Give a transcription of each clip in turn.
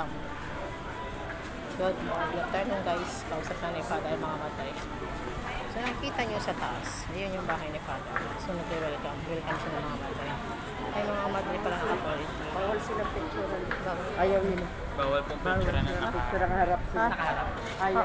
Good afternoon guys. Kausap na ni Father mga matay. So nakikita nyo sa taas. Ayun yung bahay ni Father. So nag-welcome. Welcome siya ng mga matay. Ay mga matay pala nakapolit. Bawal silang picturean. Ayaw nila. Bawal pong picturean ng picture nakaharap sila. nakaharap. Ayaw.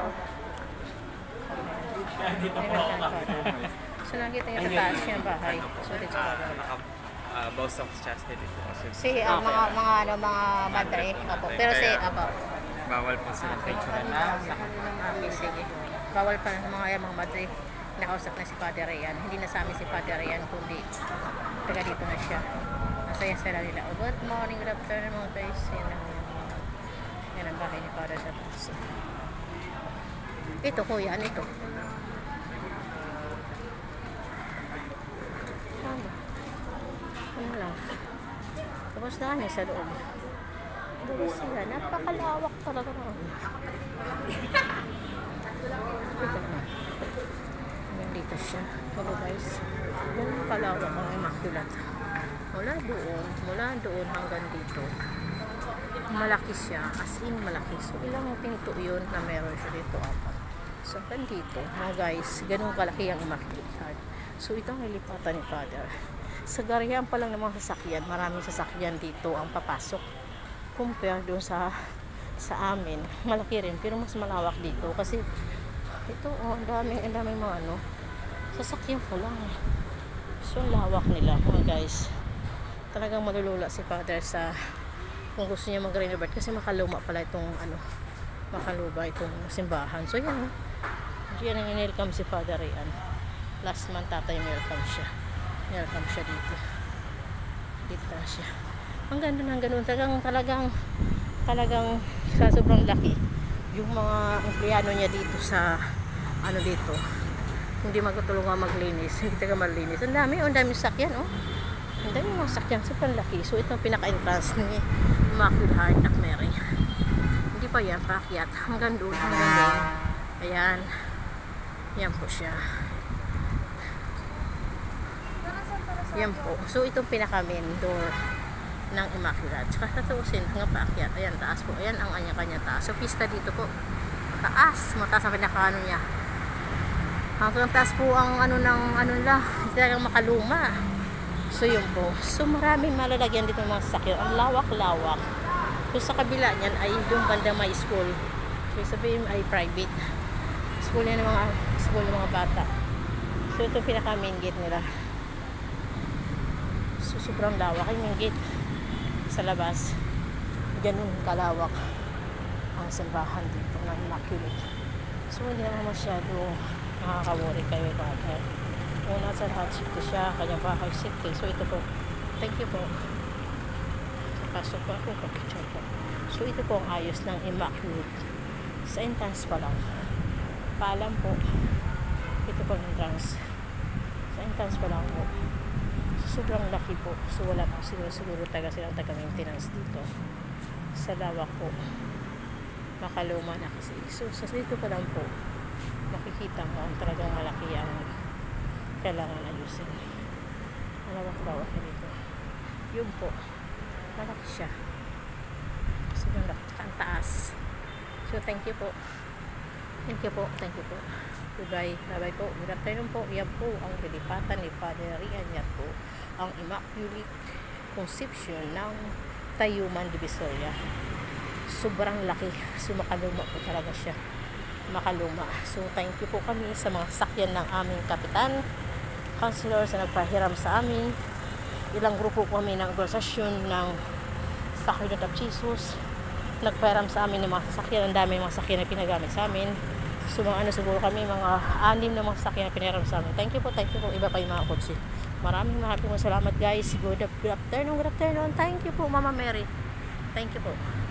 Dito po ako. So nakikita nyo sa taas yung bahay. So dito sa Father. Boast of chastity po. Si mga matay. Apo. Pero si apo. Bawal po silang picturean na Okay, sige. Bawal pa ng mga matay. Nakausap na si Father Ryan. Hindi na sa amin si Father Ryan, kundi taga dito na siya. Masaya sila nila. Oh, good morning, good afternoon mga guys. Yan ang bahay ni Father sa taas. Ito kuya, ano ito? Ano lang. Tapos dami sa loob. Dito sila. Napakalawak talaga naman. Dito siya. Hello guys. Ganun kalawak ang Immaculate. Mula doon hanggang dito. Malaki siya. As in malaki. So ilang pinto yun na meron siya dito. So hanggang dito. Mga guys. Ganun kalaki ang Immaculate. So ito ang nilipatan ni Father. Sa garihan pa lang ng mga sasakyan. Maraming sasakyan dito ang papasok. Compare doon sa amin. Malaki rin. Pero mas malawak dito. Kasi ito, ang daming mga sasakyan pa lang. So, lawak nila mga guys. Talagang malulula si Father sa kung gusto niya mag-renovate kasi makaluma pala itong makaluba itong simbahan. So, yan. Yan ang in-welcome si Father Ryan. Last month tatay welcome siya. Welcome siya dito. Dito siya. Hanggang doon. Talagang sa sobrang laki. Yung mga empleyado niya dito sa dito hindi magtutulungan maglinis, hindi taga malinis. Ang dami sakyan ang dami mga sakyan, sobrang laki. So ito ang pinaka-entrance ni Immaculate Heart of Mary. Hindi pa yan paakyat hanggang doon. Ayan, yan po siya, yan po. So itong pinaka-main door ng Immaculate. Tsaka tatuusin hanggang paakyat. Ayan, taas po. Ayan ang kanya-kanya taas. So pista dito po, mataas ang pinaka niya. Hanggang taas po ang nila, talagang makaluma. So yun po. So maraming malalagyan dito ng mga sasakyan. Ang lawak-lawak. So sa kabila niyan ay yung bandang may school. So sabihin ay private. School yan ng mga bata. So ito pinaka main gate nila. So sobrang lawak ay main gate. Sa labas. Ganun kalawak ang simbahan dito ng Immaculate. So hindi naman masyado nakakawari kayo Father. Una sa lahat safety siya, kanyang bahay safety. So ito po, thank you po. Pasok po ako, kapicture po. So ito po ang ayos ng Immaculate. Sa entrance pa lang. Paalam po. Ito po ang entrance. Sa entrance pa lang po. So, sobrang laki po. So wala po siguro taga-maintenance dito. Sa lawak po. Makaluma na kasi. So sa dito pa lang po makikita mo ang talagang malaki ang kailangan ayusin. Malawak-lawak na dito. Yun po. Malaki siya. Sobrang laki. Ang taas. So thank you po. Thank you po. Goodbye. Bye-bye po. Good afternoon po. Yan po ang lilipatan ni Father Ryan. Yan po ang Immaculate Conception ng Tayuman Divisoria. Sobrang laki. So makaluma po talaga siya. Makaluma. So thank you po kami sa mga sakyan ng aming kapitan, councilor sa nagpahiram sa amin. Ilang grupo po kami ng organisasyon ng Sacred Heart of Jesus nagpahiram sa amin ng mga sasakyan. Ang dami mga sasakyan na pinagamit sa amin. So mga siguro kami mga 6 na mga sasakyan na pinahiram sa amin. Thank you po. Iba pa yung mga kotse. Maraming salamat guys. Good afternoon. Thank you po Mama Mary. Thank you po.